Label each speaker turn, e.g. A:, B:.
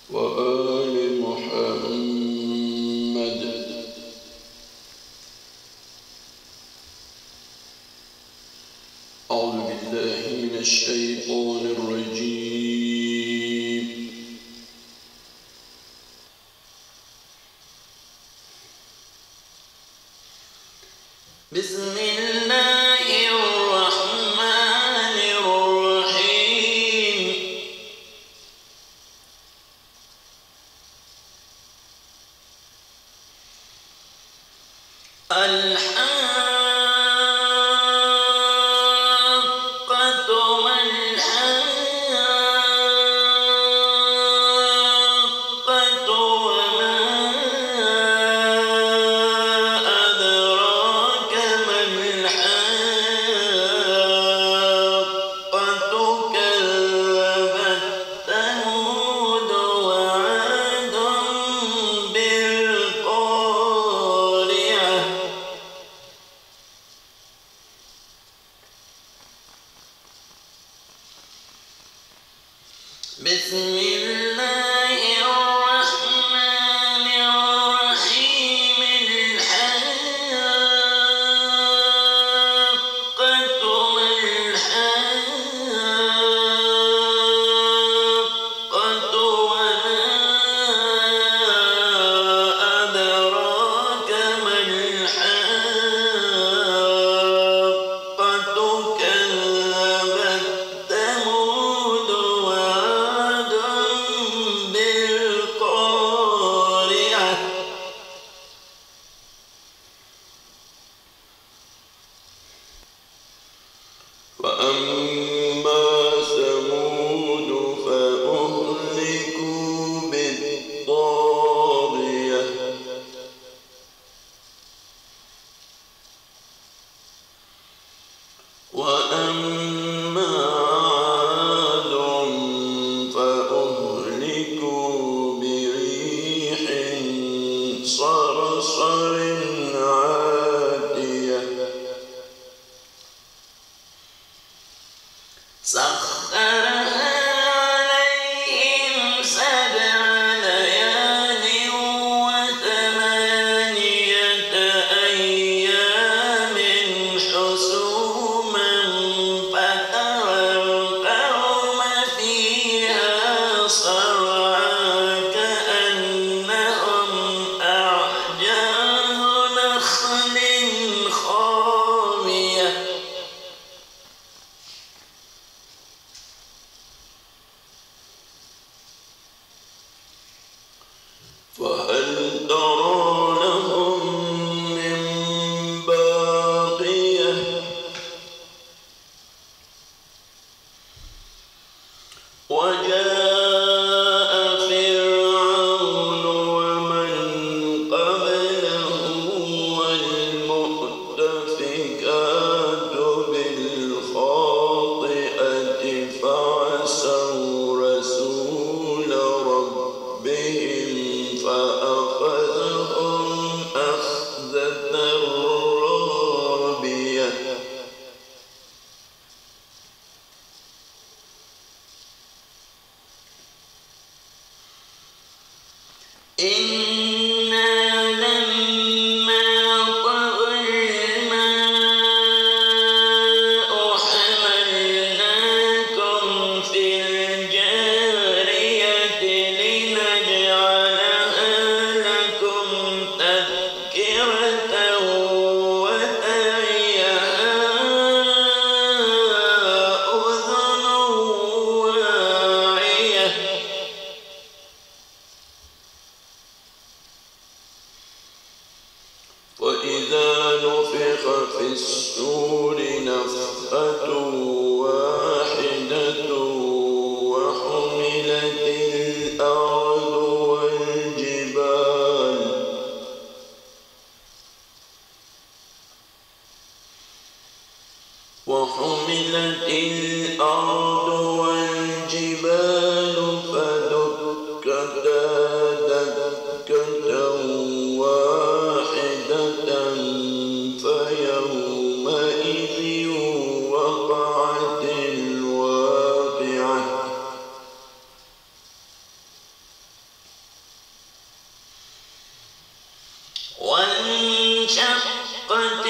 A: وآل محمد. أعوذ بالله من الشيطان الرجيم. بسم الله الرحمن الرحيم. الحاقة ما الحاقة وما أدراك ما الحاقة كذبت ثمود وعاد بالقارعة. بسم الله الرحمن الرحيم. الحاقة ما الحاقة وما أدراك ما الحاقة كذبت ثمود وعاد بالقارعة. وأما ثمود فأهلكوا بالطاغية. وأما عاد فأهلكوا بريح صرصر عاتية. سخرها عليهم 7 ليال و8 أيام حسوما فترى القوم فيها صرعى كأنهم أعجاز نخل خاوية. فهل ترى لهم من باقية. وجاء فرعون ومن قبله والمؤتفكات بالخاطئة فعصوا رسول ربهم فأخذهم أخذة رابية. إنا لما طغى الماء حملناكم في الجارية لنجعلها لكم تذكرة وتعيها أذن واعية. وإذا نفخ في الصور نفخة واحدة وحملت الأرض والجبال فدكتا دكة واحدة فيومئذ وقعت وانشقت